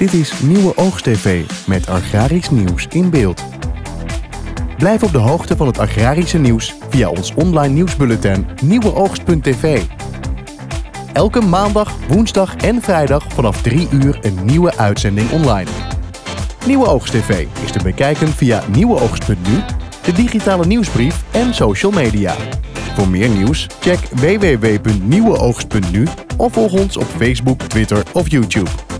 Dit is Nieuwe Oogst TV met agrarisch nieuws in beeld. Blijf op de hoogte van het agrarische nieuws via ons online nieuwsbulletin nieuweoogst.tv. Elke maandag, woensdag en vrijdag vanaf 3 uur een nieuwe uitzending online. Nieuwe Oogst TV is te bekijken via nieuweoogst.nu, de digitale nieuwsbrief en social media. Voor meer nieuws check www.nieuweoogst.nu of volg ons op Facebook, Twitter of YouTube.